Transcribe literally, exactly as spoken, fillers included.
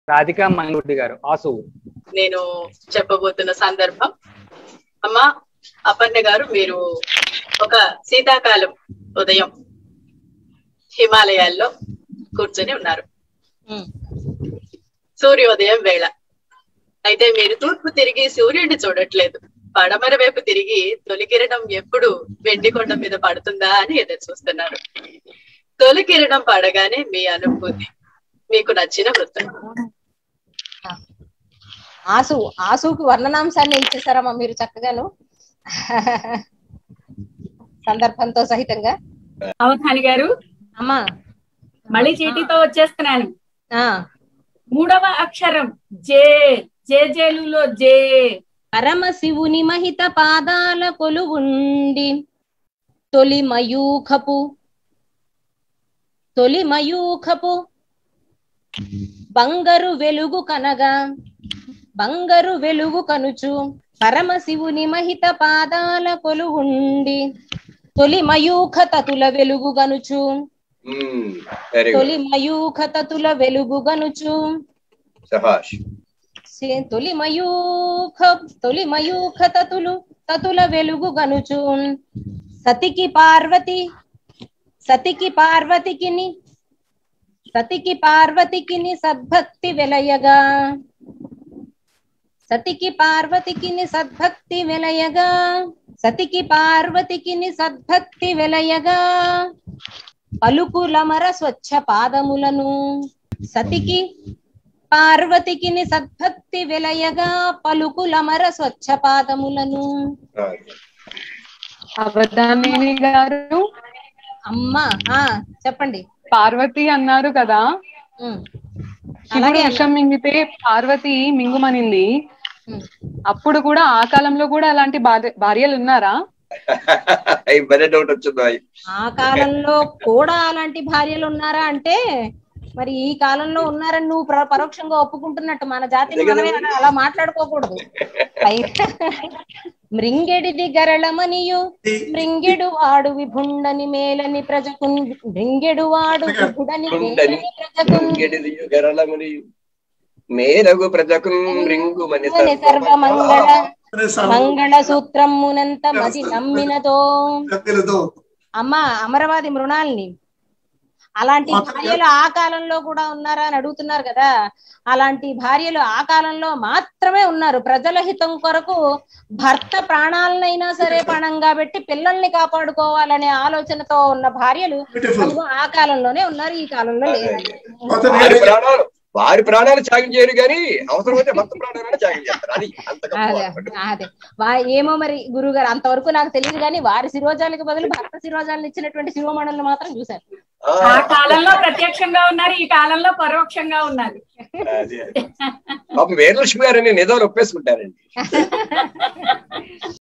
రాధికా మంగుడి గారు ఆసు. నేను చెప్పబోతున్న సందర్భం, అమ్మా అపర్ణ గారు, మీరు ఒక శీతాకాలం ఉదయం హిమాలయాల్లో కూర్చొని ఉన్నారు. సూర్యోదయం వేళ. అయితే మీరు తూర్పు తిరిగి సూర్యుడిని చూడట్లేదు, పడమర వైపు తిరిగి తొలి కిరణం ఎప్పుడు వెండి కొండ మీద పడుతుందా అని ఎదురు చూస్తున్నారు. తొలి కిరణం పడగానే మీ అనుభూతి, మీకు నచ్చిన వృత్తం. ఆసు ఆసుకు వర్ణనాంశాన్ని ఇచ్చేసారమ్మా మీరు చక్కగాను, సందర్భంతో సహితంగా. అవధాని గారు అమ్మా మళ్ళీ చీటీతో వచ్చేస్తున్నాను. ఆ మూడవ అక్షరం జే. జేజేలులో జే. పరమశివుని మహిత పాదాల కొలువుండి తొలి మయూఖపు తొలి మయూఖపు బంగారు వెలుగు కనగా బంగారు వెలుగు కనుచు. పరమశివుని మహిత పాదాల కొలువుండి తొలి మయూఖ తతుల వెలుగు గనుచు. తొలి మయూఖ తతుల వెలుగు గనుచు. తొలి మయూఖ తొలి మయూఖ తతులు తతుల వెలుగు గనుచు. సతికి పార్వతి సతికి పార్వతికిని సతికి పార్వతికిని సద్భక్తి వెలయగా సతికి పార్వతికిని సద్భక్తి వెలయగా సతికి పార్వతికిని సద్భక్తి వెలయగా పలుకులమర స్వచ్ఛ పాదములను. సతికి పార్వతికిని సద్భక్తి వెలయగా పలుకులమర స్వచ్ఛ పాదములను. అవధాని గారు అమ్మా ఆ చెప్పండి. పార్వతి అన్నారు కదా, శివుడు విషం మింగితే పార్వతి మింగుమనింది. అప్పుడు కూడా ఆ కాలంలో కూడా అలాంటి భార్యలు ఉన్నారా? ఆ కాలంలో కూడా అలాంటి భార్యలు ఉన్నారా అంటే మరి ఈ కాలంలో ఉన్నారని నువ్వు పరోక్షంగా ఒప్పుకుంటున్నట్టు మన జాతిని మనమే అలా మాట్లాడుకోకూడదు. మృంగెడిది గరళమనియు మృంగెడు వాడు విభుండని మేలని ప్రజకు మృంగెడు వాడు విభుడని మేలని ప్రజకు మేరగు ప్రజకు సర్వమంగళ మంగళ సూత్రమునంత మది నమ్మినతో. అమ్మ అమరవాది మృణాల్ని అలాంటి భార్యలు ఆ కాలంలో కూడా ఉన్నారా అని అడుగుతున్నారు కదా. అలాంటి భార్యలు ఆ కాలంలో మాత్రమే ఉన్నారు. ప్రజల హితం కొరకు భర్త ప్రాణాలనైనా సరే పణంగా పెట్టి పిల్లల్ని కాపాడుకోవాలనే ఆలోచనతో ఉన్న భార్యలు ఆ కాలంలోనే ఉన్నారు, ఈ కాలంలో లేదు. వారి ప్రాణాలు త్యాగం చేయరు కానీ అవసరమైతే భర్త ప్రాణాలను త్యాగం చేస్తారు. అది అదే ఏమో మరి గురువు గారు, అంతవరకు నాకు తెలియదు కానీ వారి శిరోజాలకు బదులు భర్త శిరోజాలను ఇచ్చినటువంటి శిరోమణులను మాత్రం చూశారు. ఆ కాలంలో ప్రత్యక్షంగా ఉన్నారు, ఈ కాలంలో పరోక్షంగా ఉన్నారు. పాపం వీరలక్ష్మి గారని నిజాలు ఒప్పేసుకుంటారండి.